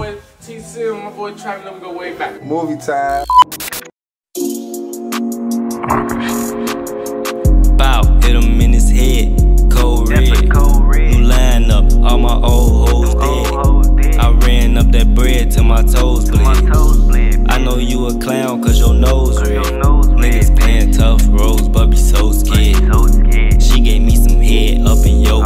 boy TC and my boy Travis, them go way back. Movie time. Bow, hit him in his head, cold red. New line up, all my old hoes dead. I ran up that bread till my toes bled. I know you a clown cause your nose red. Niggas playing tough roles but be so scared. She gave me some head up in your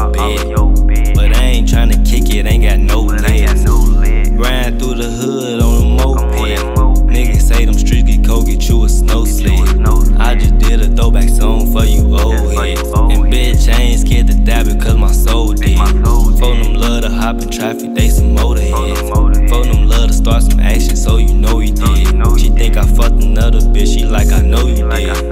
bed, but I ain't tryna kick it, ain't got no legs. Riding through the hood on a moped. Niggas say them streets get cold, get you a snow sled. I just did a throwback song for you old heads. And bitch, I ain't scared to die because my soul dead. Phone them love to hop in traffic, they some motorheads. Phone them love to start some action, so you know you did. She think I fucked another bitch, she like I know you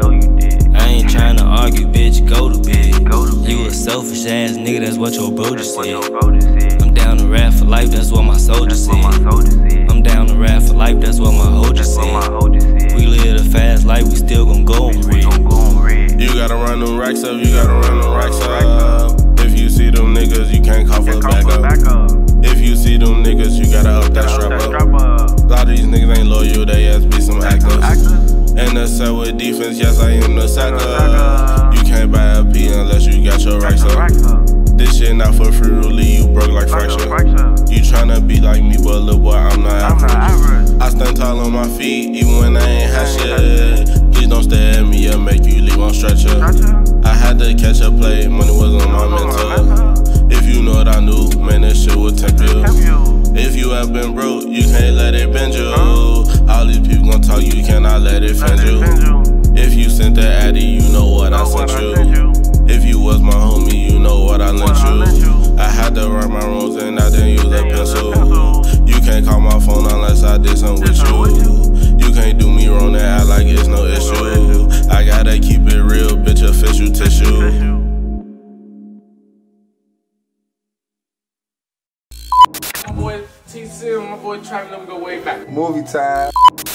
did. I ain't tryna argue, bitch, go to bed. You a selfish ass nigga, that's what your bro just said. I'm down to rap for life, that's what my soldier said. I'm down to rap for life, that's what my hoe just said. We live a fast life, we still gon' go on red. You gotta run them racks up, you gotta run them racks up. If you see them niggas, you can't call for back up. If you see them niggas, you gotta up that strap up. A lot of these niggas ain't loyal, they ass be some actors. And the set with defense, yes I am the sacker. You can't buy a P unless you got your racks up. This shit not for free, really, you broke like fracture. You tryna be like me, but little boy, I'm not average. I stand tall on my feet, even when I ain't had shit. Please don't stare at me, I'll make you leave on stretcher. I had to catch a play, money was on my mental. If you know what I knew, man, this shit would tempt you. If you have been broke, you can't let it bend you. All these people gon' talk, you cannot let it offend you. If you sent the addy, you know what I sent you. If you was my homie, you know what I lent you. I had to write my rules and I didn't use a pencil. You can't call my phone unless I did something with you. You can't do me wrong and act like it's no issue. I gotta keep it real, bitch, official tissue. My boy TC and my boy Travis, them go way back. Movie time.